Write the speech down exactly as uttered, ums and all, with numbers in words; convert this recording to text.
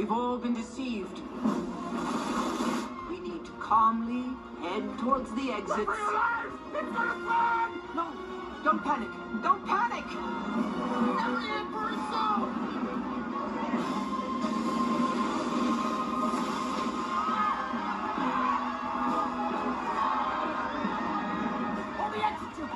We've all been deceived. We need to calmly head towards the exits. Run for your lives! It's gonna flood! No, don't panic. Don't panic! Now the Emperor's soul! All the exits are